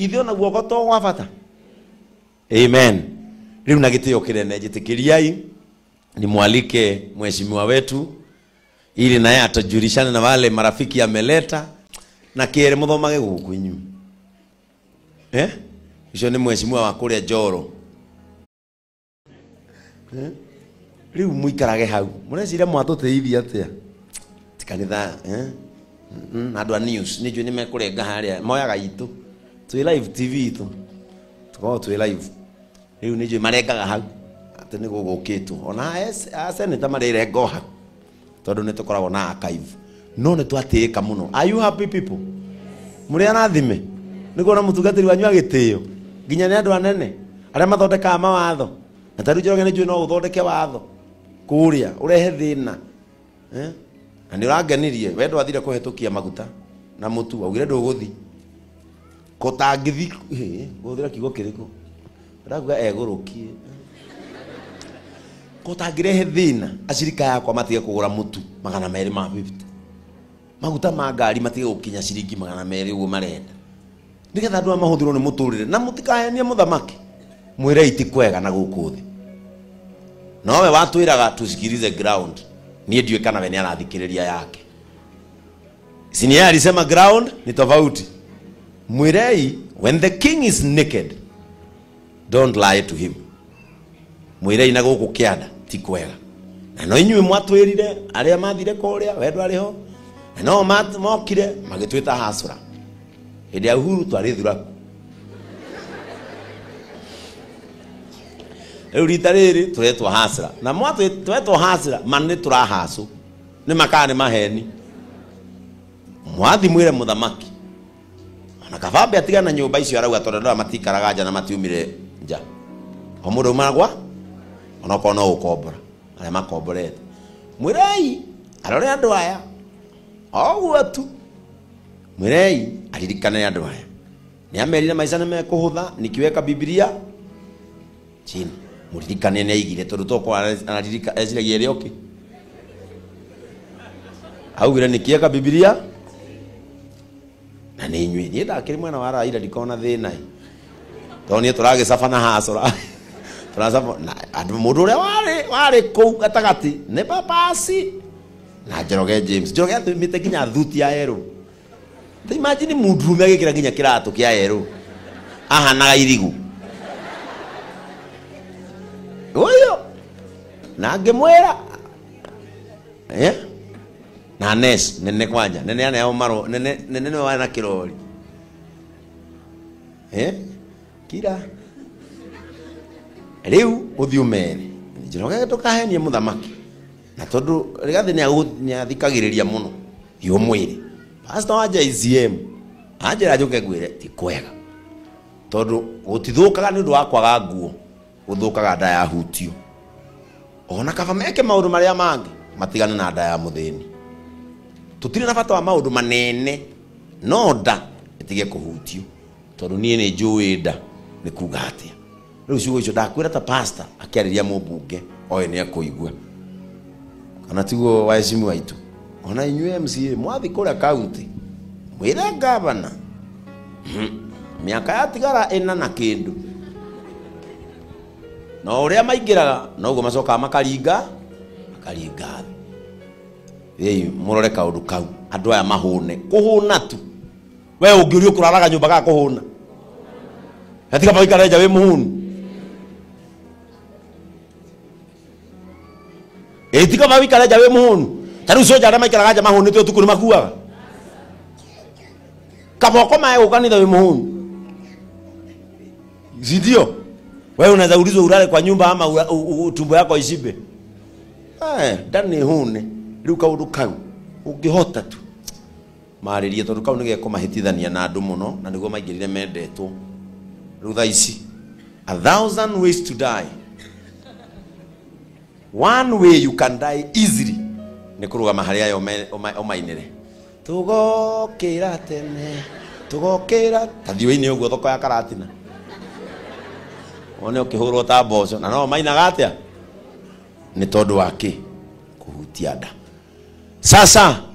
ithio na guoko to gwa bata. Amen. Riu na gitio kirene jitikiriai ni mwalike mheshimiwa wetu ili naye atajulishana na wale marafiki ameleta na kiere muthomage guku inyu. Icio ni mheshimiwa wa kuria Njoro. Riu muikarage hau. Murecira mwatutithia atia? Tikanitha andu a news ni jwe ni mekurenga haria moyaga itu. Twi live TV itu. Tuko twi live. Riu ni jwe marengaga hau. Ati ni gugukitwo. Ona seneta marirenga hau. Tondu ni tukoragwo na archive. No ni twatiika muno. Are you happy people? Muri anathime. Niko na mutungatiri wanyu agitio. Ginya ni andu anene. Aria mathondeka mawatho. Na taru Njoroge ni jwe no uthondeke watho. Kuria urehe thina. Na ni urangenirie wendo athire kuhetukia maguta na mutu augire nduguthi kotangithi guthira kigo kiriko raguga egurukie kotangirehe thina acirika yakwa matige kugura mutu 250 maguta ma ngari matige gukinya ciringi 200 uguo marenda nigetha andu mahuthirwo ni muturire na mutikahenie muthamaki mwire iti kwega na guku thi nowe watwiraga tusikilize ground nie ndiwe kana we ni arathikiriria yake sini yeye alisema ground ni tofauti mwirei when the king is naked don't lie to him mwirei na guku kianda ti kwega na no inyuĩ mwatwirire aria mathire kuria wendo ariho na no mokire magitwita hasura hĩndĩ ya Uhuru twari thuraku rĩu rita rĩrĩ turetwo hasira na twetwo hasira manĩ tũrahacu nĩ makani maheni mwathi mwĩre muthamaki ona kabambe atiga na nyũmba icio arauga tondũ andũ matikaraga nja na matiumire nja o mũndũ magwa ona kono ũkombora arĩa makomborete mwĩrei arore andũ aya oguo tu mwĩrei aririkane andũ aya nĩ amerire maica nĩ mekũhũtha nikiweka Biblia chini muririkane ni aigire tondu toko anaririka eciragia ri oki augire nikieka Biblia na ni inyui ni ndakiri mwana wa Raila ndikona thina toni turage safana hasora turasafa andu mundu uria wari kou gatagati ni papasi na Njoroge James Njoroge atumite kinya thuti ya yero ta imagine mundu megikira kinya kiratu kia yero ahanaga irigu oyo na ngemwera na Nes nene kwanja nene ana yao maro nene wana kirori kira riu uthiumere Njoroge tukahenie muthamaki na tondu rigathi ni athikagiriria muno yo mwiri pastor wa JCM anjira njuke ngwire ti kwega tondu utithukaga ni ndu wa kwaga nguo uthukaga nda ya hutio ona kaba meke maundu maria mangi matigane na nda ya muthini tutire na bata wa maundu manene no nda itige kuhutio tondu nie ni njui nda ni kuga atia riu ciugo icio ndakwira ta pastor akiariria mumbunge oyo ni akuigua kana tiguo waheshimu waitu ona inyue MCA mwathi kuria county mwire governor miaka yatigara ina na kindu no uria maingiraga no ugo macoka makaringa murore kaundu kau andu aya mahune kuhuna tu we ungiurio kuraraga nyumba ga kuhuna atika baikara nja we muhunu etika baikara nja we muhunu taru soja ara maikara nja mahune tu tukuri makuaga kaboko mae ukanitha we muhunu zidio wewe unaweza ulizwa ulale kwa nyumba ama tumbo yako ishibe ndani hune riu kaundu kau ungihota tu maririe tondu kau nige kumahitithania na andu muno na niguo maingirire mendetwo riu tha ici 1,000 ways to die one way you can die easily ni kurugama haria yo omainire tugokira tene tugokira tathiwe-ini uguo thoko ya Karatina one ukihurwo ta mboco na no mainaga atia ni tondu waki kuhutia nda sasa